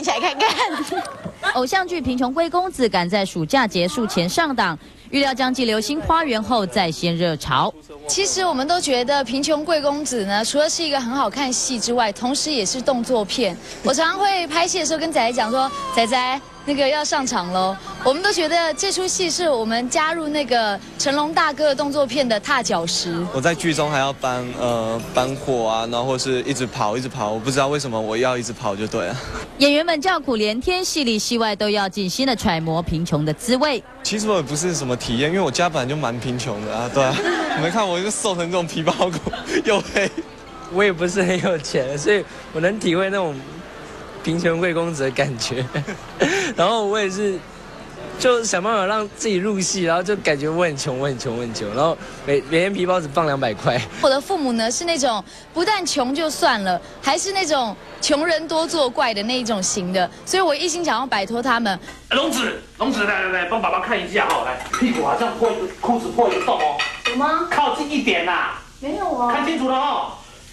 起来看看。 偶像剧《贫穷贵公子》赶在暑假结束前上档，预料将继《流星花园》后再掀热潮。 其实我们都觉得《贫穷贵公子》呢，除了是一个很好看的戏之外，同时也是动作片。我常常会拍戏的时候跟仔仔讲说，仔仔那个要上场喽。我们都觉得这出戏是我们加入那个成龙大哥的动作片的踏脚石。 我在剧中还要搬货啊，然后或是一直跑，我不知道为什么我要一直跑就对了。 演员们叫苦连天，戏里戏外都要尽心的揣摩贫穷的滋味。 其实我也不是什么体验，因为我家本来就蛮贫穷的啊，对啊。你们看我就瘦成这种皮包骨又黑， 我也不是很有钱，所以我能体会那种贫穷贵公子的感觉。然后我也是，就想办法让自己入戏，然后就感觉我很穷，然后每天皮包只放200块。 我的父母呢是那种不但穷就算了，还是那种穷人多作怪的那一种型的，所以我一心想要摆脱他们。 龙子，来，帮爸爸看一下哦，来，屁股好像破一个裤子破一个洞哦。 有吗？ 靠近一点啦。 没有啊。 看清楚了哦。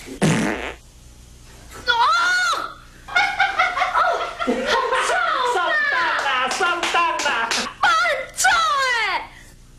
上当啦！ 很重哎！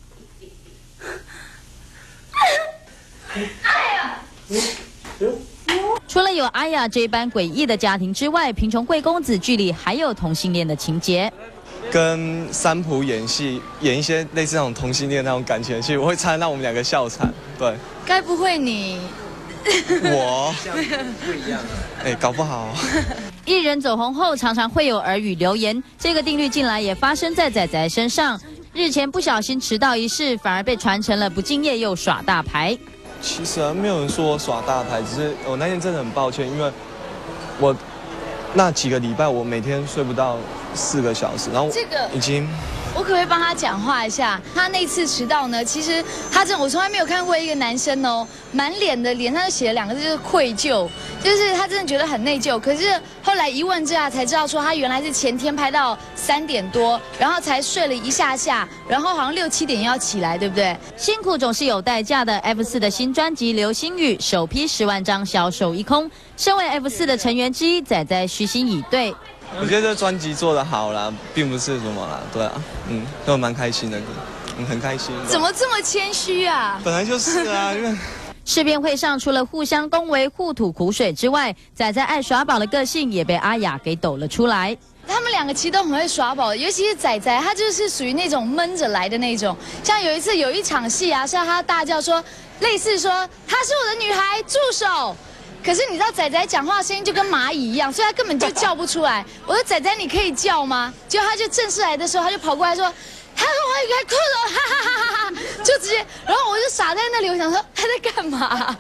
哎呀！ 除了有阿雅这般诡异的家庭之外，贫穷贵公子剧里还有同性恋的情节。 跟三浦演戏，演一些类似那种同性恋那种感情的戏，我会差点让我们2个笑惨。对， 该不会你？ 我不一样，搞不好。 艺人走红后，常常会有耳语流言，这个定律近来也发生在仔仔身上。日前不小心迟到一事，反而被传成了不敬业又耍大牌。 其实没有人说我耍大牌，只是我那天真的很抱歉，因为我那几个礼拜我每天睡不到4个小时，然后这个已经。 我可不可以帮他讲话一下？他那次迟到呢，其实我从来没有看过一个男生哦，满脸上就写了2个字，就是愧疚，就是他真的觉得很内疚。可是后来一问之下才知道，说他原来是前天拍到3点多，然后才睡了一下，然后好像6、7点要起来，对不对？ 辛苦总是有代价的。F4的新专辑《流星雨》首批10万张销售一空，身为 F4的成员之一，仔仔虚心以对。 我觉得这专辑做得好啦，并不是什么啦，对啊，都蛮开心的，很开心。 怎么这么谦虚啊？ 本来就是啊，因为试片会上除了互相恭维、互吐苦水之外，仔仔爱耍宝的个性也被阿雅给抖了出来。 他们2个其实都很会耍宝，尤其是仔仔，他就是属于那种闷着来的那种。像有一次有一场戏啊，是他大叫说，类似说她是我的女孩，住手。可是你知道仔仔讲话声音就跟蚂蚁一样，所以他根本就叫不出来。我说仔仔你可以叫吗？结果他就正式来的时候，他就跑过来说，他说我也快哭了，哈哈哈哈哈，就直接，然后我就傻在那里，我想说他在干嘛？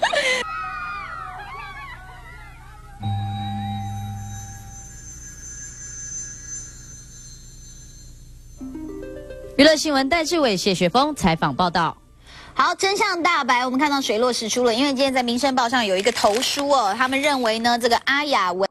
娱乐新闻戴志伟、谢雪峰采访报道。 好，真相大白，我们看到水落石出了，因为今天在《民生报》上有一个投书哦，他们认为呢，这个阿雅文。